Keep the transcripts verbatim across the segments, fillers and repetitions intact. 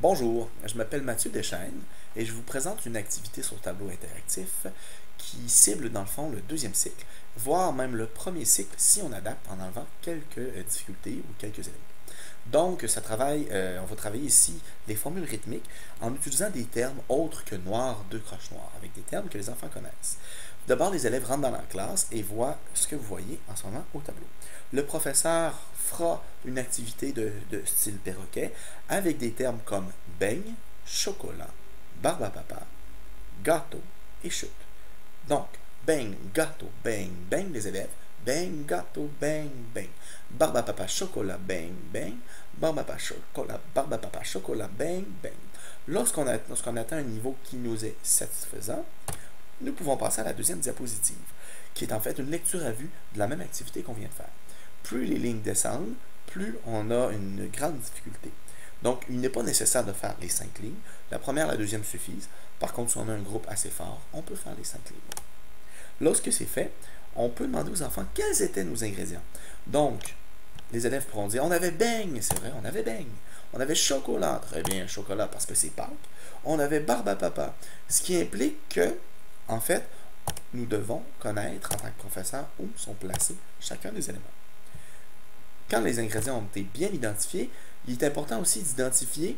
Bonjour, je m'appelle Mathieu Deschaines et je vous présente une activité sur tableau interactif qui cible dans le fond le deuxième cycle, voire même le premier cycle si on adapte en enlevant quelques euh, difficultés ou quelques éléments. Donc, ça travaille, euh, on va travailler ici les formules rythmiques en utilisant des termes autres que noir, deux croches noires, avec des termes que les enfants connaissent. D'abord, les élèves rentrent dans la classe et voient ce que vous voyez en ce moment au tableau. Le professeur fera une activité de, de style perroquet avec des termes comme beigne, chocolat, barbe à papa, gâteau et chute. Donc, beigne, gâteau, beigne, beigne les élèves, beigne, gâteau, beigne, beigne. Barbe à papa, chocolat, beigne, beigne. Barbe à papa, chocolat, barbe à papa, chocolat, beigne, beigne. Lorsqu'on lorsqu'on atteint un niveau qui nous est satisfaisant, nous pouvons passer à la deuxième diapositive, qui est en fait une lecture à vue de la même activité qu'on vient de faire. Plus les lignes descendent, plus on a une grande difficulté. Donc, il n'est pas nécessaire de faire les cinq lignes. La première et la deuxième suffisent. Par contre, si on a un groupe assez fort, on peut faire les cinq lignes. Lorsque c'est fait, on peut demander aux enfants quels étaient nos ingrédients. Donc, les élèves pourront dire, on avait beigne, c'est vrai, on avait beigne. On avait chocolat, très bien, chocolat parce que c'est Pâques. On avait barbe à papa, ce qui implique que, en fait, nous devons connaître en tant que professeur où sont placés chacun des éléments. Quand les ingrédients ont été bien identifiés, il est important aussi d'identifier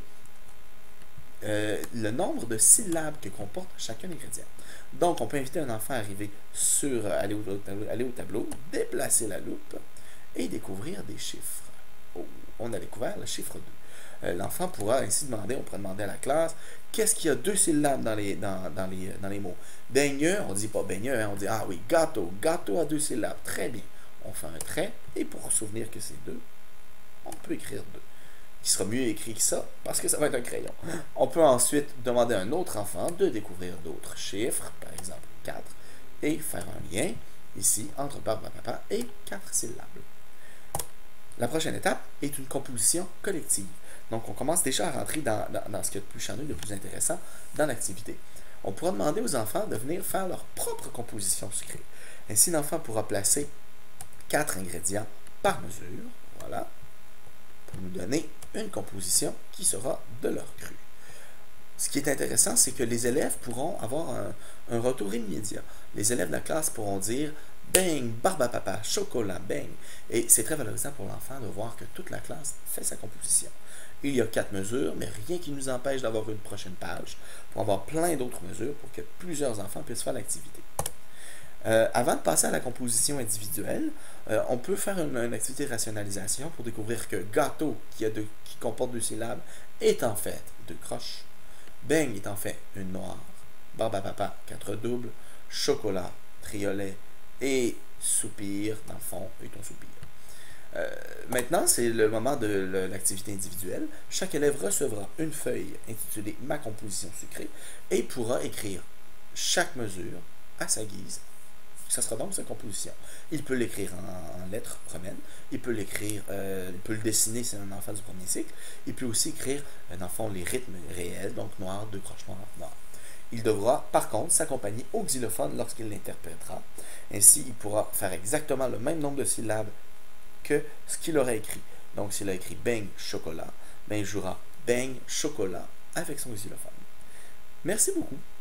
euh, le nombre de syllabes que comporte chacun ingrédient. Donc, on peut inviter un enfant à arriver sur, aller au, aller au tableau, déplacer la loupe et découvrir des chiffres. Oh, on a découvert le chiffre deux. Euh, L'enfant pourra ainsi demander, on pourrait demander à la classe, qu'est-ce qu'il y a deux syllabes dans les, dans, dans les, dans les mots. Beigneux, on ne dit pas beigneux, hein, on dit, ah oui, gâteau, gâteau à deux syllabes, très bien. On fait un trait, et pour se souvenir que c'est deux, on peut écrire deux. Il sera mieux écrit que ça, parce que ça va être un crayon. On peut ensuite demander à un autre enfant de découvrir d'autres chiffres, par exemple quatre, et faire un lien, ici, entre barbe à papa et quatre syllabes. La prochaine étape est une composition collective. Donc, on commence déjà à rentrer dans, dans, dans ce qu'il y a de plus charneux, de plus intéressant dans l'activité. On pourra demander aux enfants de venir faire leur propre composition sucrée. Ainsi, l'enfant pourra placer quatre ingrédients par mesure, voilà, pour nous donner une composition qui sera de leur cru. Ce qui est intéressant, c'est que les élèves pourront avoir un, un retour immédiat. Les élèves de la classe pourront dire « beigne, barbe à papa, chocolat, beigne ». Et c'est très valorisant pour l'enfant de voir que toute la classe fait sa composition. Il y a quatre mesures, mais rien qui nous empêche d'avoir une prochaine page pour avoir plein d'autres mesures pour que plusieurs enfants puissent faire l'activité. Euh, avant de passer à la composition individuelle, euh, on peut faire une, une activité de rationalisation pour découvrir que gâteau, qui, a deux, qui comporte deux syllabes, est en fait deux croches. Beigne est en fait une noire. Barbe à papa, quatre doubles. Chocolat, triolet. Et soupir, dans le fond, est un soupir. Euh, maintenant, c'est le moment de l'activité individuelle. Chaque élève recevra une feuille intitulée « Ma composition sucrée » et pourra écrire chaque mesure à sa guise. Ça sera donc sa composition. Il peut l'écrire en, en lettres romaines, il peut l'écrire, euh, il peut le dessiner, c'est un enfant du premier cycle, il peut aussi écrire, euh, dans le fond, les rythmes réels, donc noir, deux croches noires, noir. Il devra, par contre, s'accompagner au xylophone lorsqu'il l'interprétera. Ainsi, il pourra faire exactement le même nombre de syllabes que ce qu'il aurait écrit. Donc, s'il a écrit beigne, chocolat, ben, il jouera beigne, chocolat avec son xylophone. Merci beaucoup.